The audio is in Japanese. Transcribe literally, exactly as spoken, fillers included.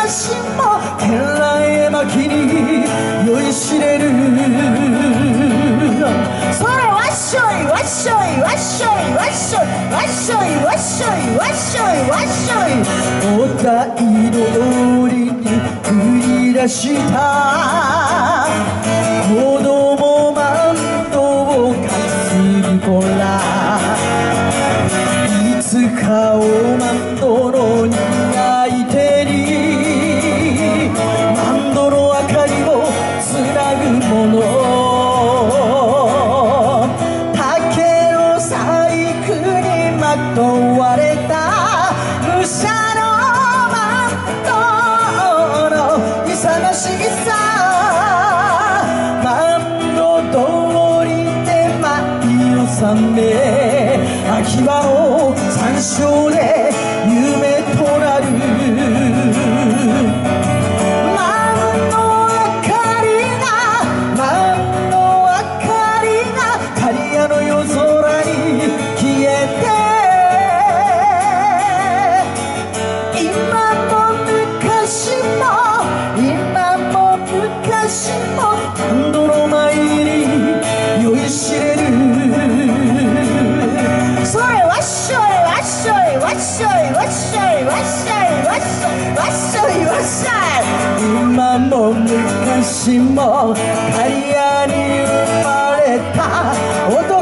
昔も天覧絵巻に酔いしれる。それわっしょいわっしょいわっしょいわっしょいわっしょいわっしょいわっしょいわっしょい。お台通りに繰り出した子供マントを担ぐ子ら、いつかをマントの担い手にマントの明かりをつなぐもの。竹の細工にまとわれた武者のマントの勇しさ、マント通りで舞い納め、秋葉を山椒で夢となる。マンの明かりがマンの明かりが刈谷の夜空に消えて、今も昔も今も昔もマントの前に酔いしれる。それわっしょいわっしょいわっしょいわっしょいわっしょいわっしょいわっしょいわっしょい。今も昔も刈谷に生まれた男